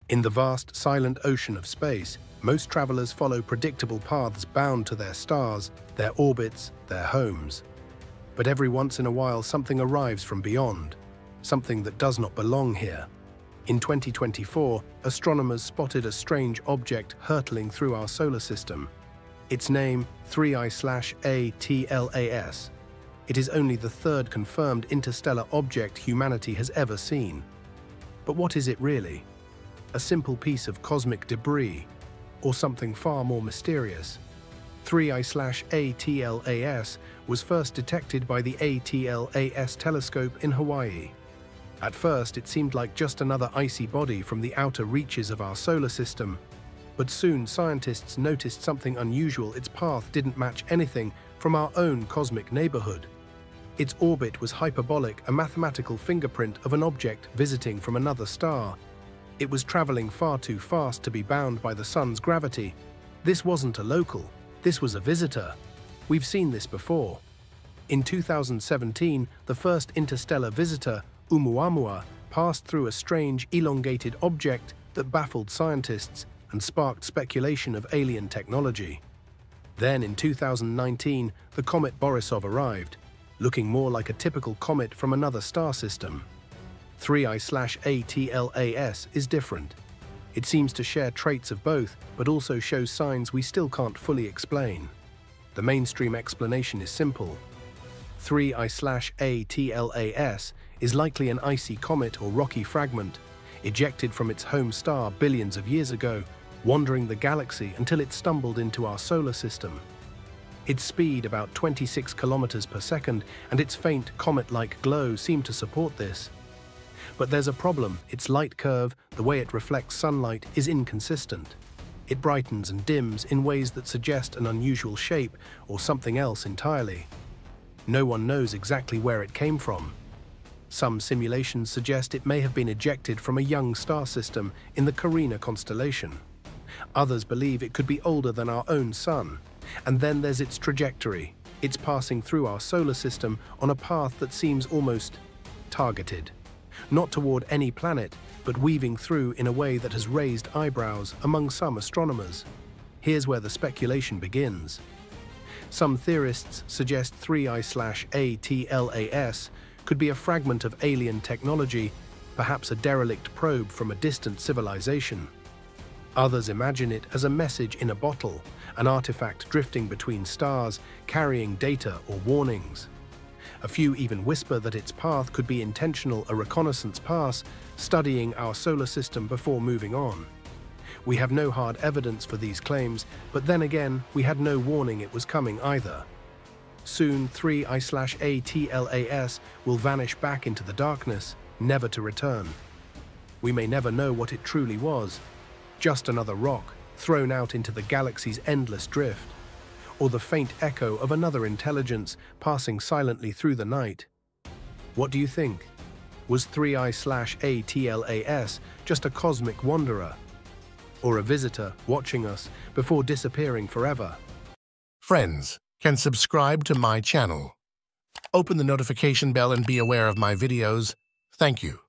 In the vast, silent ocean of space, most travelers follow predictable paths bound to their stars, their orbits, their homes. But every once in a while, something arrives from beyond, something that does not belong here. In 2024, astronomers spotted a strange object hurtling through our solar system. Its name, 3IATLAS. It is only the third confirmed interstellar object humanity has ever seen. But what is it really? A simple piece of cosmic debris, or something far more mysterious? 3IATLAS was first detected by the ATLAS telescope in Hawaii. At first, it seemed like just another icy body from the outer reaches of our solar system. But soon, scientists noticed something unusual. Its path didn't match anything from our own cosmic neighborhood. Its orbit was hyperbolic, a mathematical fingerprint of an object visiting from another star. It was traveling far too fast to be bound by the sun's gravity. This wasn't a local, this was a visitor. We've seen this before. In 2017, the first interstellar visitor, Oumuamua, passed through a strange, elongated object that baffled scientists and sparked speculation of alien technology. Then, in 2019, the comet Borisov arrived, looking more like a typical comet from another star system. 3IATLAS is different. It seems to share traits of both, but also shows signs we still can't fully explain. The mainstream explanation is simple. 3IATLAS is likely an icy comet or rocky fragment, ejected from its home star billions of years ago, wandering the galaxy until it stumbled into our solar system. Its speed, about 26 kilometers per second, and its faint comet-like glow seem to support this. But there's a problem. Its light curve, the way it reflects sunlight, is inconsistent. It brightens and dims in ways that suggest an unusual shape or something else entirely. No one knows exactly where it came from. Some simulations suggest it may have been ejected from a young star system in the Carina constellation. Others believe it could be older than our own sun. And then there's its trajectory. It's passing through our solar system on a path that seems almost targeted. Not toward any planet, but weaving through in a way that has raised eyebrows among some astronomers. Here's where the speculation begins. Some theorists suggest 3IATLAS could be a fragment of alien technology, perhaps a derelict probe from a distant civilization. Others imagine it as a message in a bottle, an artifact drifting between stars, carrying data or warnings. A few even whisper that its path could be intentional, a reconnaissance pass, studying our solar system before moving on. We have no hard evidence for these claims, but then again, we had no warning it was coming either. Soon, 3IATLAS will vanish back into the darkness, never to return. We may never know what it truly was. Just another rock, thrown out into the galaxy's endless drift, or the faint echo of another intelligence passing silently through the night. What do you think? Was 3IATLAS just a cosmic wanderer, or a visitor watching us before disappearing forever? Friends can subscribe to my channel. Open the notification bell and be aware of my videos. Thank you.